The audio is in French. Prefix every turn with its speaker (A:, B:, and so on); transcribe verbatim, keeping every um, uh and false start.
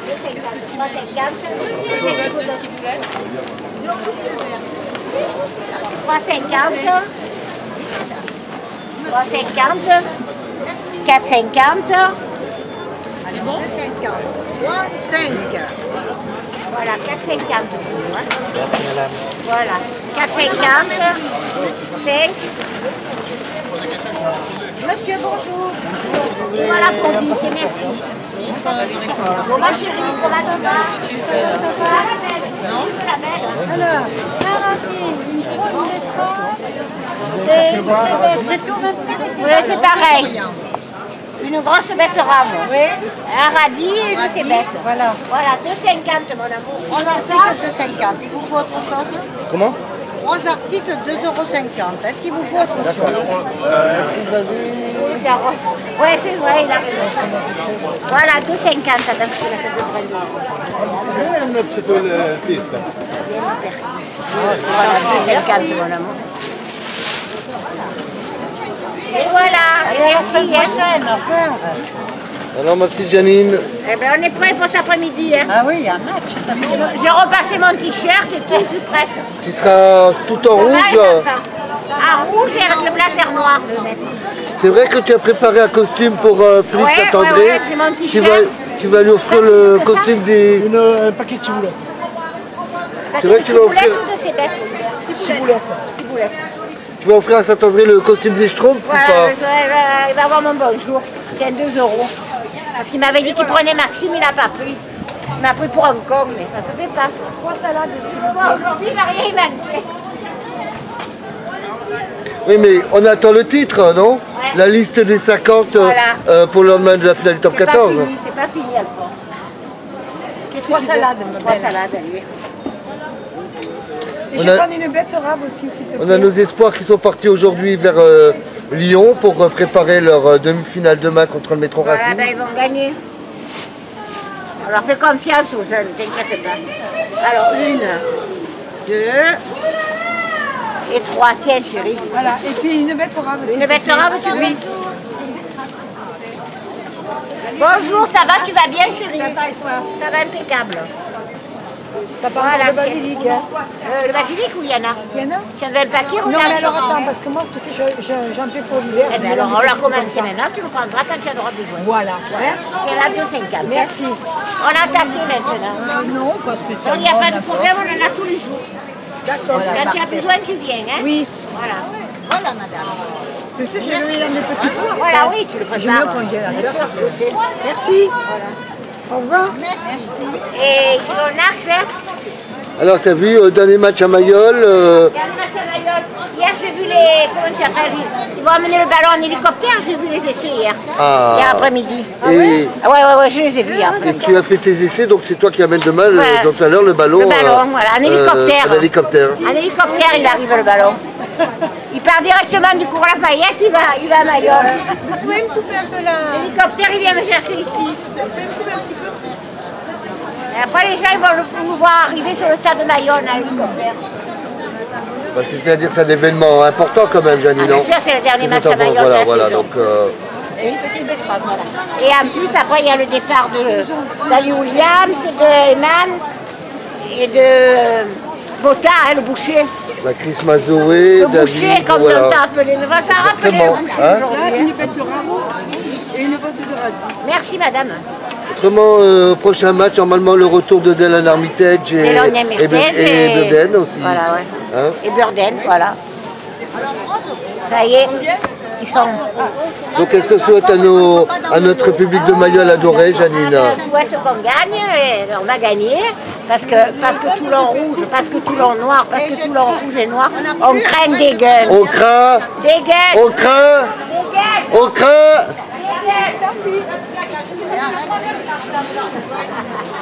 A: trois cinquante. trois cinquante. trois cinquante. quatre cinquante.
B: Allez, bon. deux cinquante. trois, cinq.
A: Voilà, quatre cinquante.
C: Merci madame.
A: Voilà, quatre cinquante. cinq.
B: Monsieur, bonjour.
A: Voilà pour dix, c'est merci. Bon, ma chérie, pour la nova. Non, la belle.
B: Alors, Maraville, une grosse betterave. C'est tout même prix.
A: Oui, c'est pareil. Une grosse betterave.
B: Oui.
A: Un radis et une cébette.
B: Voilà.
A: Voilà, deux cinquante mon amour.
B: Trois articles deux cinquante. Il vous faut autre chose?
C: Comment?
B: Trois articles deux euros cinquante. Est-ce qu'il vous faut autre chose?
C: Est-ce que vous avez...
A: Oui, c'est vrai, il a raison. Voilà, deux cinquante. Attends, je la fais de près.
D: Un petit peu le fils.
A: Merci. Voilà, deux cinquante mon amour. Et voilà, et merci. Hein.
D: Alors ma petite Janine,
A: Eh bien, on est prêt pour cet après-midi. Hein.
B: Ah oui, il y a un match.
A: J'ai repassé mon t-shirt et tout, je suis prête.
D: tu seras tout en rouge.
A: Voilà, en rouge et avec le blazer noir, je vais mettre.
D: C'est vrai que tu as préparé un costume pour euh, Félix
A: Ouais,
D: Saint-André.
A: ouais, ouais, c'est mon
D: tu,
A: t-shirt.
D: vas, tu vas lui offrir le
A: C'est ça
D: costume des...
C: Une, un paquet de ciboulette.
D: C'est vrai que tu vas offrir,
A: Ciboulette ou de cébette? Ciboulette. Ciboulette.
D: tu vas offrir à Saint-André le costume des Schtroumpfs ou
A: Voilà,
D: pas?
A: je- je- il va avoir mon bonjour. Tiens, deux euros. Parce qu'il m'avait dit qu'il prenait Maxime, il n'a pas pris. Il m'a pris pour Hong Kong, mais ça se fait pas. Trois salades ici. Aujourd'hui, il n'a rien manqué.
D: Oui mais on attend le titre, non?
A: Ouais.
D: La liste des cinquante euh,
A: Voilà.
D: euh, pour le lendemain de la finale du top
A: C'est pas
D: quatorze.
A: fini, c'est pas fini, Alphonse. Qu'est-ce que
B: Trois
A: tu veux?
B: salades, ma
A: Trois
B: belle.
A: salades, allez.
B: Et
D: On
B: je
D: a-
B: prends une betterave aussi, s'il te plaît.
D: On a nos espoirs qui sont partis aujourd'hui vers euh, Lyon pour euh, préparer leur euh, demi-finale demain contre le Métro
A: Voilà,
D: Racing.
A: ben ils vont gagner. On leur fait confiance aux jeunes, t'inquiète pas. Alors, une, deux et trois, tiens chérie.
B: Voilà, et puis une betterave aussi.
A: Une betterave, tu veux? Bonjour, ça va, tu vas bien chérie?
B: Ça va et toi?
A: Ça va impeccable.
B: T'as pas
A: Voilà,
B: encore de
A: tiens.
B: basilic, hein?
A: Euh, le basilic ou il y en a?
B: Il y en a?
A: Tu en veux le paquet ou
B: Non,
A: t'en
B: mais
A: veux?
B: alors attends, parce que moi, tu sais, je- je- j'en fais pour l'hiver.
A: Eh bien alors, on l'a commencé maintenant, tu le prendras quand tu en auras besoin.
B: Voilà.
A: Hein? C'est là deux cinquante.
B: Merci.
A: On a attaqué maintenant.
B: Non, pas
A: Donc il n'y a pas de problème, on en a tous les jours.
B: D'accord.
A: Quand tu as besoin, tu viens. Hein?
B: Oui.
A: Voilà.
B: Voilà, madame. Tu sais, je le mets dans des petits pots.
A: Voilà, oui, tu le
B: Je mets au
A: prépares.
B: congélateur.
A: Bien sûr, je sais.
B: Merci. Au revoir.
A: Merci. Et Kilonax, hein?
D: Alors tu as vu euh, dernier match à Mayol, euh,
A: Hier, j'ai vu les. Comment ça s'appelle? Ils vont amener le ballon en hélicoptère, j'ai vu les essais hier.
D: Ah.
A: Hier après-midi.
D: et,
A: Ah ouais, ouais, ouais, je les ai vus hier.
D: et tu as fait tes essais, donc c'est toi qui amène demain le-
A: Voilà.
D: donc tout à l'heure le ballon.
A: Le ballon,
D: euh,
A: voilà, en
D: euh,
A: hélicoptère.
D: en hélicoptère.
A: En hélicoptère, il arrive le ballon. Il part directement du cours Lafayette, il va, il va à Mayol.
B: Vous pouvez me couper un peu la...
A: L'hélicoptère, il vient me chercher ici. Et après, les gens ils vont le- nous voir arriver sur le stade de Mayonne en hélicoptère.
D: Bah, c'est-à-dire c'est un événement important quand même, Janine,
A: Ah, bien
D: non?
A: sûr, c'est le dernier match
D: C'est
A: à Mayol de
D: Voilà,
A: la
D: voilà,
A: saison.
D: donc euh,
A: Et une petite betterave, voilà. Et en plus, après, il y a le départ de d'Ali Williams, de Eman et de Botta, hein, le boucher.
D: la Chris Mazoé,
A: Le
D: David,
A: boucher, comme
D: voilà.
A: on t'a appelé. Ça a rappelé
D: Exactement,
A: le boucher
D: hein.
A: aujourd'hui.
B: Une betterave et une botte de radis.
A: Merci, madame.
D: Autrement, euh, prochain match, normalement le retour de Dylan Armitage et,
A: Dylan
D: et,
A: Armitage
D: et,
A: et-
D: Burden aussi.
A: Voilà, ouais.
D: Hein?
A: Et Burden, voilà. Ça y est, ils sont...
D: Donc qu'est-ce que souhaite à, nos, à notre public de Mayol adoré, Janine?
A: Je souhaite qu'on gagne, et on va gagner, parce que, parce que Toulon rouge, parce que Toulon noir, parce que Toulon rouge et noir, on craint des gueules.
D: On craint,
A: Des gueules.
D: on craint,
A: Des gueules.
D: on craint.
A: Des gueules.